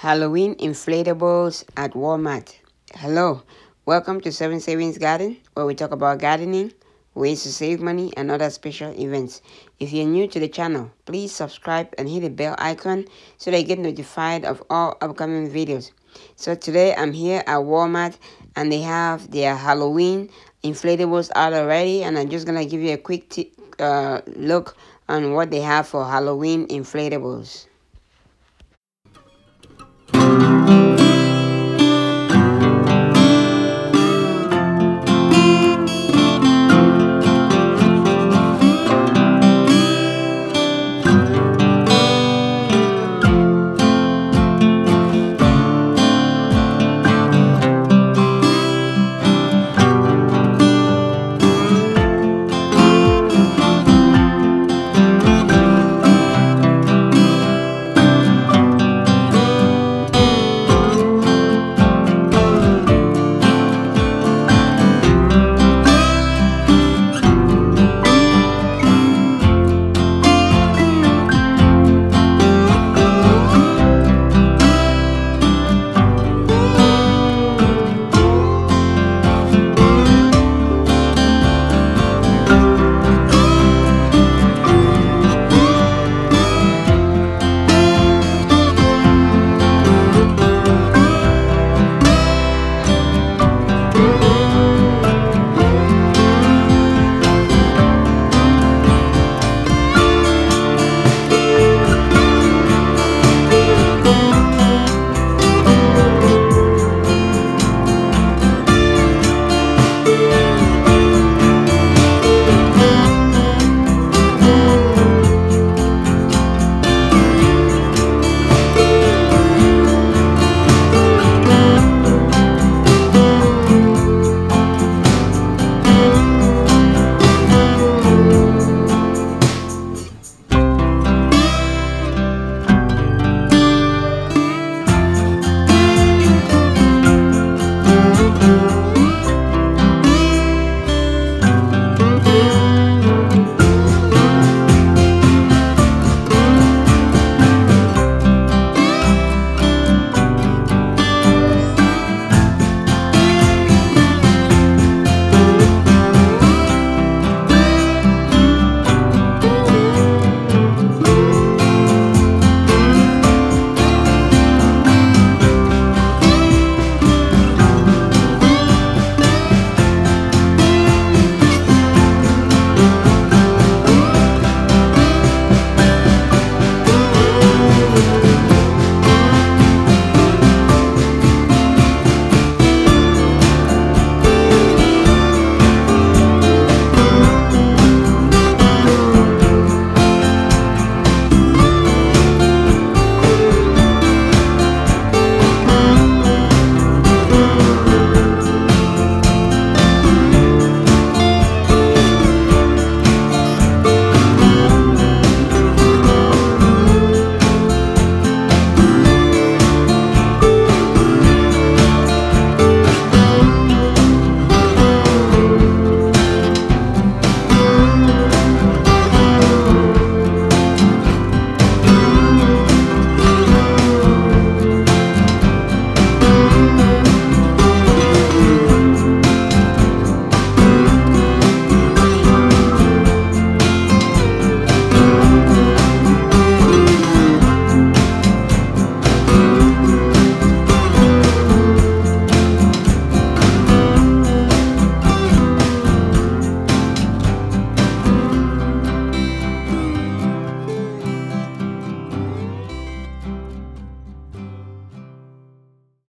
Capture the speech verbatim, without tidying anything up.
Halloween inflatables at Walmart. Hello, welcome to Seven Savings Garden, where we talk about gardening, ways to save money, and other special events. If you're new to the channel, please subscribe and hit the bell icon so that you get notified of all upcoming videos. So today I'm here at Walmart and they have their Halloween inflatables out already, and I'm just gonna give you a quick t- uh, look on what they have for Halloween inflatables.